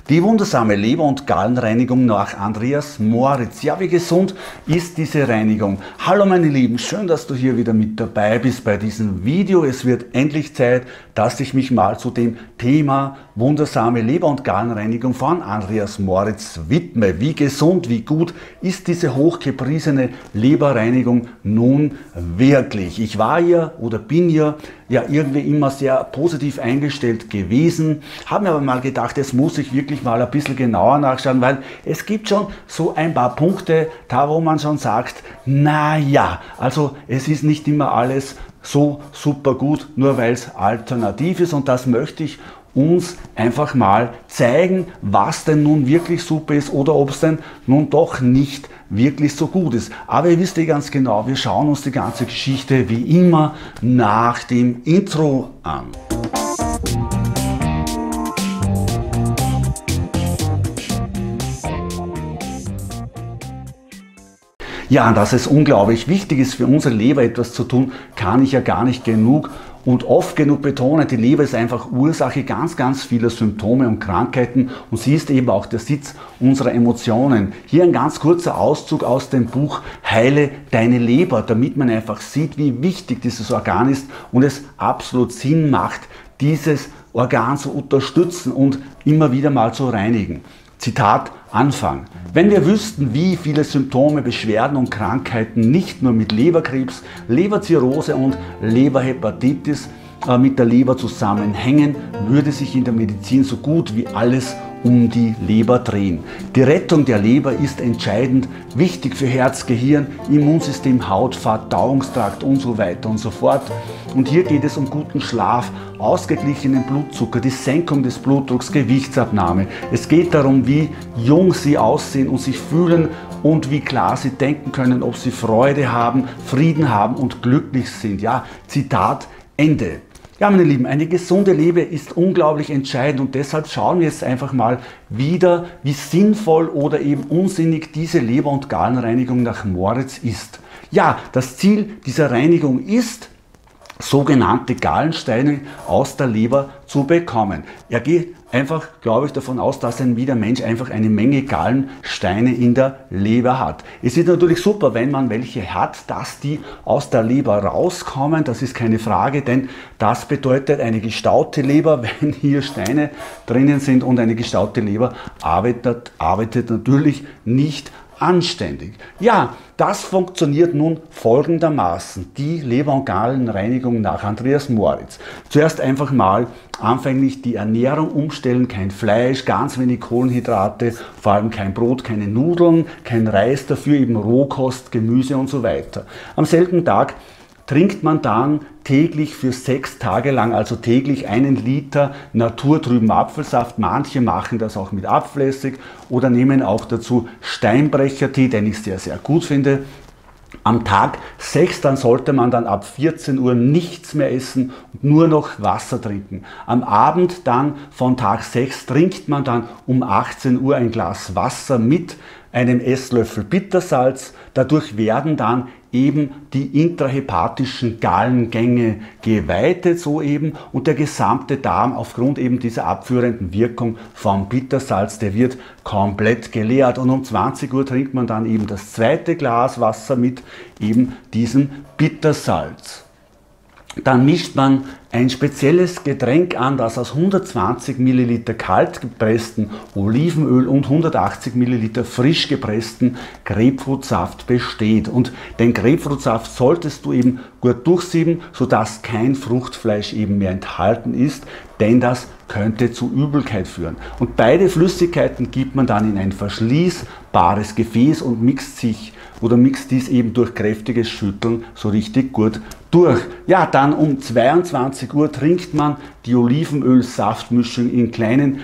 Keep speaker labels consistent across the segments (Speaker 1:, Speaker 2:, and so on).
Speaker 1: Die wundersame Leber- und Gallenreinigung nach Andreas Moritz. Ja, wie gesund ist diese Reinigung? Hallo meine Lieben, schön, dass du hier wieder mit dabei bist bei diesem Video. Es wird endlich Zeit, dass ich mich mal zu dem Thema wundersame Leber- und Gallenreinigung von Andreas Moritz widme. Wie gesund, wie gut ist diese hochgepriesene Leberreinigung nun wirklich? Ich war ja oder bin ja irgendwie immer sehr positiv eingestellt gewesen, habe mir aber mal gedacht, jetzt muss ich wirklich mal ein bisschen genauer nachschauen, weil es gibt schon so ein paar Punkte, da wo man schon sagt, naja, also es ist nicht immer alles so super gut, nur weil es alternativ ist, und das möchte ich uns einfach mal zeigen, was denn nun wirklich super ist oder ob es denn nun doch nicht wirklich so gut ist. Aber ihr wisst ja ganz genau, wir schauen uns die ganze Geschichte wie immer nach dem Intro an. Ja, dass es unglaublich wichtig ist, für unsere Leber etwas zu tun, kann ich ja gar nicht genug und oft genug betonen. Die Leber ist einfach Ursache ganz vieler Symptome und Krankheiten, und sie ist eben auch der Sitz unserer Emotionen. Hier ein ganz kurzer Auszug aus dem Buch Heile deine Leber, damit man einfach sieht, wie wichtig dieses Organ ist und es absolut Sinn macht, dieses Organ zu unterstützen und immer wieder mal zu reinigen. Zitat Anfang. Wenn wir wüssten, wie viele Symptome, Beschwerden und Krankheiten nicht nur mit Leberkrebs, Leberzirrhose und Leberhepatitis mit der Leber zusammenhängen, würde sich in der Medizin so gut wie alles um die Leber drehen. Die Rettung der Leber ist entscheidend wichtig für Herz, Gehirn, Immunsystem, Haut, Verdauungstrakt und so weiter und so fort. Und hier geht es um guten Schlaf, ausgeglichenen Blutzucker, die Senkung des Blutdrucks, Gewichtsabnahme. Es geht darum, wie jung Sie aussehen und sich fühlen und wie klar Sie denken können, ob Sie Freude haben, Frieden haben und glücklich sind. Ja, Zitat Ende. Ja, meine Lieben, eine gesunde Leber ist unglaublich entscheidend, und deshalb schauen wir jetzt einfach mal wieder, wie sinnvoll oder eben unsinnig diese Leber- und Gallenreinigung nach Moritz ist. Ja, das Ziel dieser Reinigung ist, sogenannte Gallensteine aus der Leber zu bekommen. Er geht einfach, glaube ich, davon aus, dass jeder Mensch einfach eine Menge Gallensteine in der Leber hat. Es ist natürlich super, wenn man welche hat, dass die aus der Leber rauskommen. Das ist keine Frage, denn das bedeutet eine gestaute Leber, wenn hier Steine drinnen sind, und eine gestaute Leber arbeitet natürlich nicht anständig. Ja, das funktioniert nun folgendermaßen, die Leber- und Gallenreinigung nach Andreas Moritz. Zuerst einfach mal anfänglich die Ernährung umstellen, kein Fleisch, ganz wenig Kohlenhydrate, vor allem kein Brot, keine Nudeln, kein Reis, dafür eben Rohkost, Gemüse und so weiter. Am selben Tag trinkt man dann täglich für 6 Tage lang, also täglich 1 Liter naturtrüben Apfelsaft. Manche machen das auch mit Apfelessig oder nehmen auch dazu Steinbrechertee, den ich sehr gut finde. Am Tag 6 dann sollte man dann ab 14 Uhr nichts mehr essen und nur noch Wasser trinken. Am Abend dann von Tag 6 trinkt man dann um 18 Uhr ein Glas Wasser mit einem Esslöffel Bittersalz. Dadurch werden dann eben die intrahepatischen Gallengänge geweitet soeben, und der gesamte Darm aufgrund eben dieser abführenden Wirkung vom Bittersalz, der wird komplett geleert, und um 20 Uhr trinkt man dann eben das zweite Glas Wasser mit eben diesem Bittersalz. Dann mischt man ein spezielles Getränk an, das aus 120 ml kalt gepressten Olivenöl und 180 ml frisch gepressten Grapefruitsaft besteht. Und den Grapefruitsaft solltest du eben gut durchsieben, sodass kein Fruchtfleisch eben mehr enthalten ist, denn das könnte zu Übelkeit führen. Und beide Flüssigkeiten gibt man dann in ein verschließbares Gefäß und mixt dies eben durch kräftiges Schütteln so richtig gut durch. Ja, dann um 22 Uhr trinkt man die Olivenöl-Saftmischung in kleinen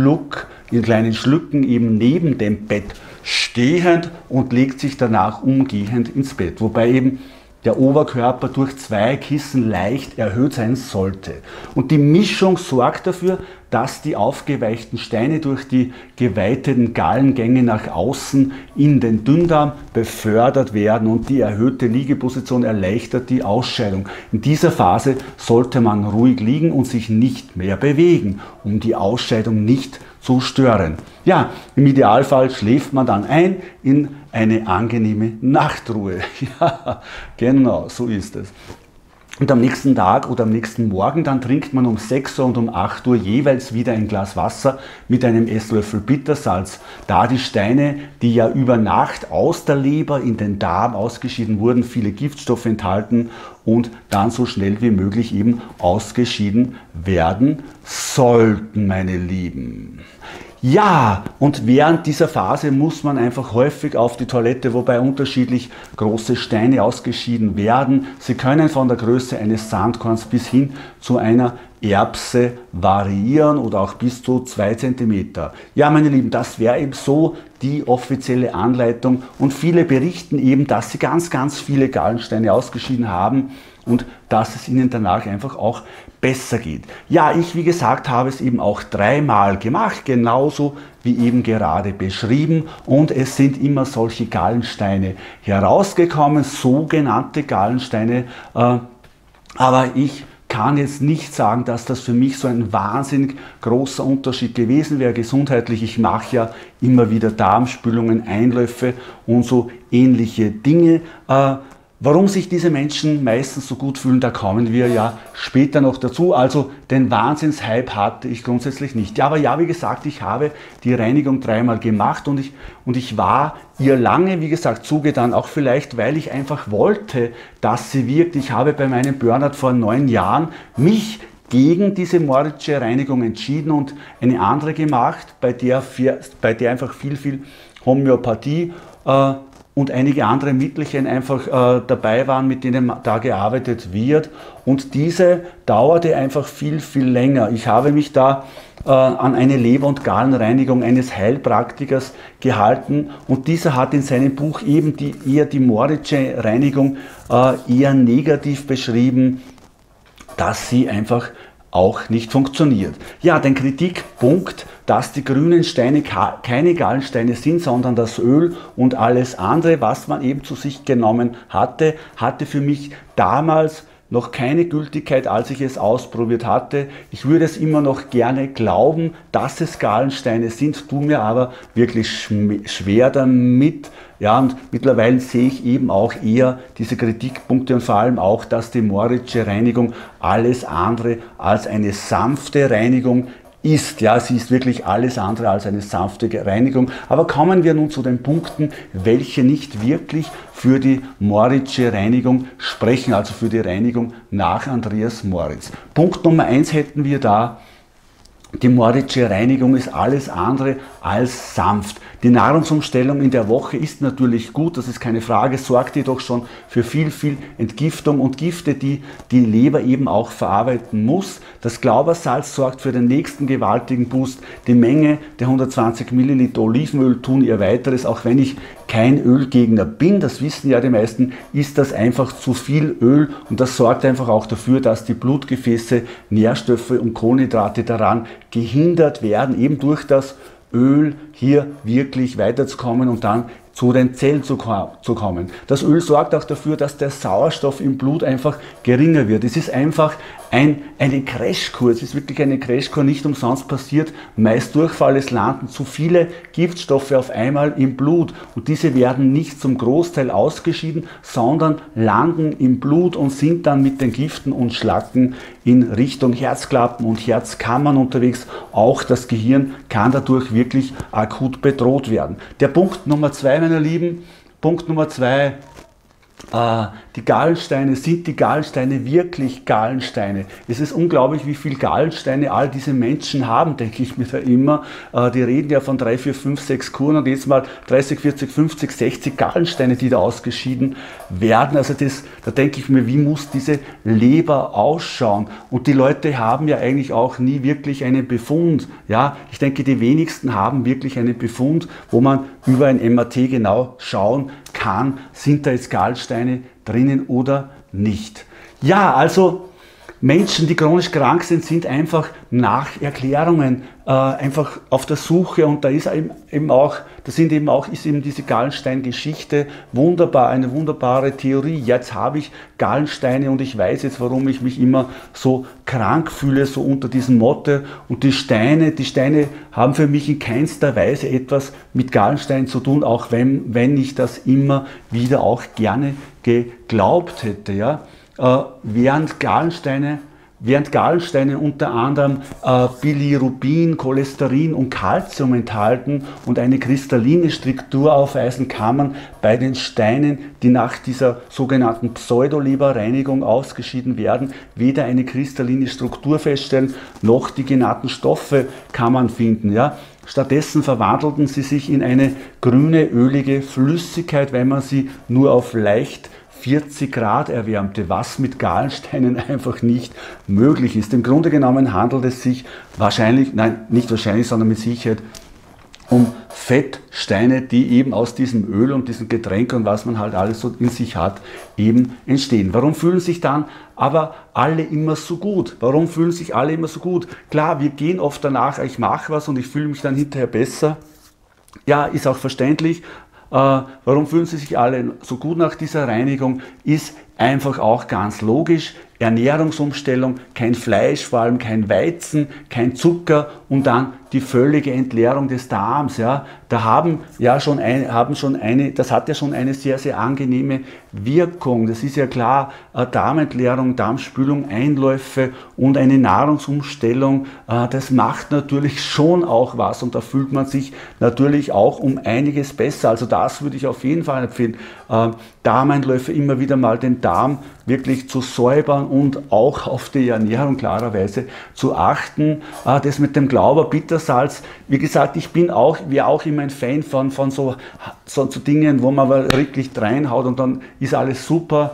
Speaker 1: Schlücken eben neben dem Bett stehend und legt sich danach umgehend ins Bett, wobei eben der Oberkörper durch 2 Kissen leicht erhöht sein sollte. Und die Mischung sorgt dafür, dass die aufgeweichten Steine durch die geweiteten Gallengänge nach außen in den Dünndarm befördert werden, und die erhöhte Liegeposition erleichtert die Ausscheidung. In dieser Phase sollte man ruhig liegen und sich nicht mehr bewegen, um die Ausscheidung nicht zu stören. Ja, im Idealfall schläft man dann ein in eine angenehme Nachtruhe. Ja, genau, so ist es. Und am nächsten Tag oder am nächsten Morgen, dann trinkt man um 6 Uhr und um 8 Uhr jeweils wieder ein Glas Wasser mit einem Esslöffel Bittersalz. Da die Steine, die ja über Nacht aus der Leber in den Darm ausgeschieden wurden, viele Giftstoffe enthalten und dann so schnell wie möglich eben ausgeschieden werden sollten, meine Lieben. Ja, und während dieser Phase muss man einfach häufig auf die Toilette, wobei unterschiedlich große Steine ausgeschieden werden. Sie können von der Größe eines Sandkorns bis hin zu einer Erbse variieren oder auch bis zu 2 cm. Ja, meine Lieben, das wäre eben so die offizielle Anleitung und viele berichten eben, dass sie ganz, ganz viele Gallensteine ausgeschieden haben und dass es ihnen danach einfach auch besser geht. Ja, ich, wie gesagt, habe es eben auch 3-mal gemacht, genauso wie eben gerade beschrieben, und es sind immer solche Gallensteine herausgekommen, sogenannte Gallensteine, aber ich kann jetzt nicht sagen, dass das für mich so ein wahnsinnig großer Unterschied gewesen wäre gesundheitlich. Ich mache ja immer wieder Darmspülungen, Einläufe und so ähnliche Dinge. Warum sich diese Menschen meistens so gut fühlen, da kommen wir ja später noch dazu. Also den Wahnsinnshype hatte ich grundsätzlich nicht. Ja, aber ja, wie gesagt, ich habe die Reinigung 3-mal gemacht und ich war ihr lange, wie gesagt, zugetan, auch vielleicht, weil ich einfach wollte, dass sie wirkt. Ich habe bei meinem Burnout vor 9 Jahren mich gegen diese Moritzsche Reinigung entschieden und eine andere gemacht, bei der einfach viel Homöopathie und einige andere Mittelchen einfach dabei waren, mit denen da gearbeitet wird. Und diese dauerte einfach viel länger. Ich habe mich da an eine Leber- und Gallenreinigung eines Heilpraktikers gehalten und dieser hat in seinem Buch eben eher die Moritzsche Reinigung eher negativ beschrieben, dass sie einfach auch nicht funktioniert. Ja, den Kritikpunkt, dass die grünen Steine keine Gallensteine sind, sondern das Öl und alles andere, was man eben zu sich genommen hatte, hatte für mich damals noch keine Gültigkeit, als ich es ausprobiert hatte. Ich würde es immer noch gerne glauben, dass es Gallensteine sind, tue mir aber wirklich schwer damit. Ja, und mittlerweile sehe ich eben auch eher diese Kritikpunkte und vor allem auch, dass die Moritzsche Reinigung alles andere als eine sanfte Reinigung ist. Ja, sie ist wirklich alles andere als eine sanfte Reinigung. Aber kommen wir nun zu den Punkten, welche nicht wirklich für die Moritzsche Reinigung sprechen, also für die Reinigung nach Andreas Moritz. Punkt Nummer 1 hätten wir da: Die Moritzsche Reinigung ist alles andere als sanft. Die Nahrungsumstellung in der Woche ist natürlich gut, das ist keine Frage, sorgt jedoch schon für viel Entgiftung und Gifte, die die Leber eben auch verarbeiten muss. Das Glaubersalz sorgt für den nächsten gewaltigen Boost. Die Menge der 120 ml Olivenöl tun ihr Weiteres, auch wenn ich kein Ölgegner bin, das wissen ja die meisten, ist das einfach zu viel Öl und das sorgt einfach auch dafür, dass die Blutgefäße, Nährstoffe und Kohlenhydrate daran gehindert werden, eben durch das Öl hier wirklich weiterzukommen und dann zu den Zellen zu kommen. Das Öl sorgt auch dafür, dass der Sauerstoff im Blut einfach geringer wird. Es ist einfach eine Crashkur, es ist wirklich eine Crashkur, nicht umsonst passiert meist Durchfall, es landen zu viele Giftstoffe auf einmal im Blut und diese werden nicht zum Großteil ausgeschieden, sondern landen im Blut und sind dann mit den Giften und Schlacken in Richtung Herzklappen und Herzkammern unterwegs. Auch das Gehirn kann dadurch wirklich akut bedroht werden. Der Punkt Nummer 2, meine Lieben, Punkt Nummer 2, die Gallensteine, sind die Gallensteine wirklich Gallensteine? Es ist unglaublich, wie viel Gallensteine all diese Menschen haben, denke ich mir da immer. Die reden ja von 3, 4, 5, 6 Kuren und jetzt mal 30, 40, 50, 60 Gallensteine, die da ausgeschieden werden. Also da denke ich mir, wie muss diese Leber ausschauen? Und die Leute haben ja eigentlich auch nie wirklich einen Befund. Ja, ich denke, die wenigsten haben wirklich einen Befund, wo man über ein MRT genau schauen kann, sind da jetzt Gallensteine drinnen oder nicht. Ja, also Menschen, die chronisch krank sind, sind einfach nach Erklärungen einfach auf der Suche, und da ist eben diese Gallenstein-Geschichte wunderbar, eine wunderbare Theorie. Jetzt habe ich Gallensteine und ich weiß jetzt, warum ich mich immer so krank fühle, so unter diesem Motto. Und die Steine haben für mich in keinster Weise etwas mit Gallenstein zu tun, auch wenn ich das immer wieder auch gerne geglaubt hätte. Ja? Während Gallensteine unter anderem Bilirubin, Cholesterin und Calcium enthalten und eine kristalline Struktur aufweisen, kann man bei den Steinen, die nach dieser sogenannten Pseudoleberreinigung ausgeschieden werden, weder eine kristalline Struktur feststellen, noch die genannten Stoffe kann man finden. Ja? Stattdessen verwandelten sie sich in eine grüne, ölige Flüssigkeit, wenn man sie nur auf leicht 40 Grad erwärmte, was mit Gallensteinen einfach nicht möglich ist. Im Grunde genommen handelt es sich sondern mit Sicherheit um Fettsteine, die eben aus diesem Öl und diesem Getränk und was man halt alles so in sich hat, eben entstehen. Warum fühlen sich dann aber alle immer so gut? Warum fühlen sich alle immer so gut? Klar, wir gehen oft danach, ich mache was und ich fühle mich dann hinterher besser. Ja, ist auch verständlich. Warum fühlen sie sich alle so gut nach dieser Reinigung? Ist einfach auch ganz logisch. Ernährungsumstellung, kein Fleisch, vor allem kein Weizen, kein Zucker und dann die völlige Entleerung des Darms. Ja. Das hat ja schon eine sehr, sehr angenehme Wirkung. Das ist ja klar, Darmentleerung, Darmspülung, Einläufe und eine Nahrungsumstellung, das macht natürlich schon auch was und da fühlt man sich natürlich auch um einiges besser. Also das würde ich auf jeden Fall empfehlen. Darmeinläufe, immer wieder mal den Darm wirklich zu säubern und auch auf die Ernährung klarerweise zu achten. Das mit dem Glauber Bittersalz, wie gesagt, wäre auch immer ein Fan von so Dingen, wo man aber wirklich reinhaut und dann ist alles super.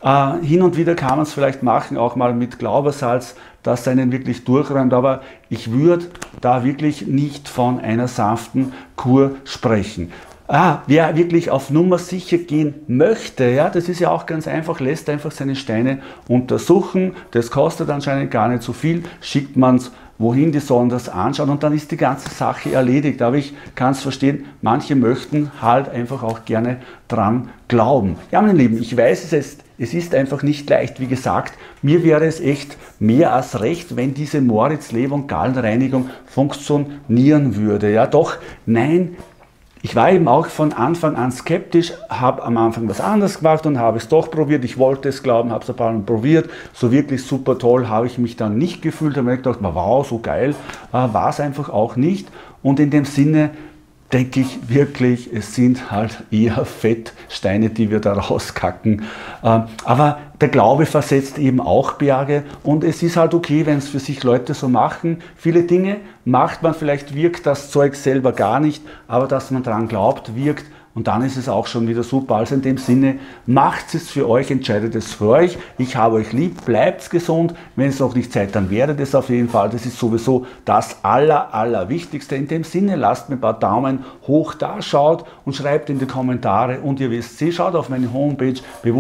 Speaker 1: Hin und wieder kann man es vielleicht machen, auch mal mit Glaubersalz, das einen wirklich durchräumt, aber ich würde da wirklich nicht von einer sanften Kur sprechen. Wer wirklich auf Nummer sicher gehen möchte, ja, das ist ja auch ganz einfach, lässt einfach seine Steine untersuchen, das kostet anscheinend gar nicht so viel, schickt man es wohin, die sollen das anschauen und dann ist die ganze Sache erledigt. Aber ich kann es verstehen, manche möchten halt einfach auch gerne dran glauben. Ja, meine Lieben, ich weiß es ist einfach nicht leicht. Wie gesagt, mir wäre es echt mehr als recht, wenn diese Moritz Leber- und Gallenreinigung funktionieren würde. Ja, doch, nein, ich war eben auch von Anfang an skeptisch, habe am Anfang was anderes gemacht und habe es doch probiert. Ich wollte es glauben, habe es ein paar Mal probiert. So wirklich super toll habe ich mich dann nicht gefühlt. Da habe ich gedacht, wow, so geil war es einfach auch nicht. Und in dem Sinne denke ich wirklich, es sind halt eher Fettsteine, die wir da rauskacken. Aber der Glaube versetzt eben auch Berge und es ist halt okay, wenn es für sich Leute so machen. Viele Dinge macht man, vielleicht wirkt das Zeug selber gar nicht, aber dass man dran glaubt, wirkt. Und dann ist es auch schon wieder super. Also in dem Sinne, macht es für euch, entscheidet es für euch. Ich habe euch lieb, bleibt gesund. Wenn es noch nicht seid, dann werdet es auf jeden Fall. Das ist sowieso das Allerwichtigste. In dem Sinne, lasst mir ein paar Daumen hoch da, schaut und schreibt in die Kommentare. Und ihr wisst, schaut auf meine Homepage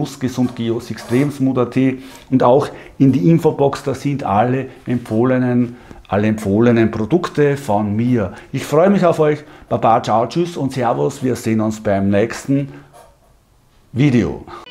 Speaker 1: bewusstgesundgeosextremsmut.at und auch in die Infobox, da sind alle empfohlenen Produkte von mir. Ich freue mich auf euch. Baba, ciao, tschüss und servus. Wir sehen uns beim nächsten Video.